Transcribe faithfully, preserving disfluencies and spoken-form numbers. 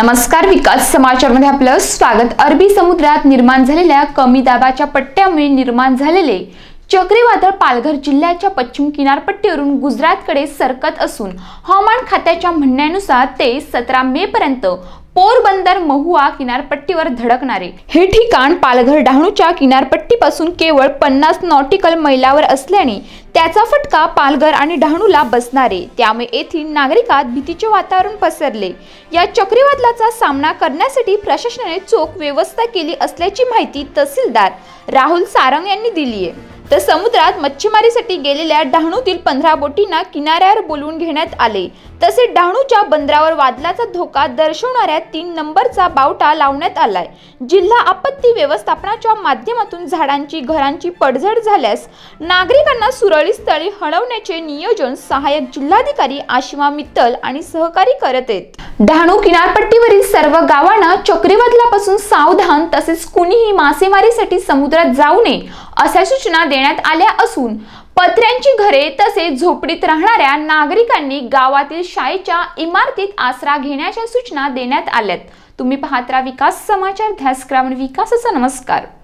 नमस्कार, विकास समाचारमध्ये आपलं स्वागत। अरबी समुद्रात निर्माण झालेल्या कमी दाबाच्या पट्ट्यामुळे निर्माण झालेले चक्रीवादळ पालघर जिल्ह्याच्या पश्चिम किनारपट्टीवरून गुजरातकडे सरकत असून हवामान खात्याच्या म्हणण्यानुसार ते सतरा मे पर्यंत पोरबंदर महुआ किनारपट्टीवर धडकणारे। हे ठिकाण पालघर डहाणूच्या किनारपट्टीपासून केवळ पन्नास नॉटिकल मैलावर असल्याने त्याचा फटका पालघर आणि डहाणूला बसणारे, त्यामुळे येथील नागरिकात भीतीचे वातावरण पसरले। या चक्रीवादळाचा सामना करण्यासाठी प्रशासनाने चोख व्यवस्था केली असल्याची माहिती तहसीलदार राहुल सारंग यांनी दिली आहे। तर समुद्रात मच्छीमारीसाठी गेलेल्या डहाणूतील पंधरा बोटींना किनाऱ्यावर बोलवून घेण्यात आले। तसेच डहाणूच्या बंदरावर वादळाचा धोका दर्शवणाऱ्या तीन नंबरचा बावटा लावण्यात आलाय। जिल्हा आपत्ती व्यवस्थापनाच्या माध्यमातून झाडांची घरांची पडझड झाल्यास नागरिकांना सुरक्षित स्थळी हलवण्याचे नियोजन सहाय्यक जिल्हाधिकारी आशिमा मित्तल आणि सहकारी करत आहेत। डहाणू किनारपट्टीवरील सर्व गावांना चक्रीवादळापासून सावधान, तसेच कुणीही मासेमारीसाठी समुद्रात जाऊ नये अशा सूचना देण्यात आल्या असून पत्र्यांची घरे तसेच झोपडीत राहणाऱ्या नागरिकांनी गावातील शाळेच्या इमारतीत आसरा घेण्याच्या सूचना देण्यात आल्यात। तुम्ही पाहत राहा विकास समाचार, ध्यास ग्रामीण विकासाचा। नमस्कार।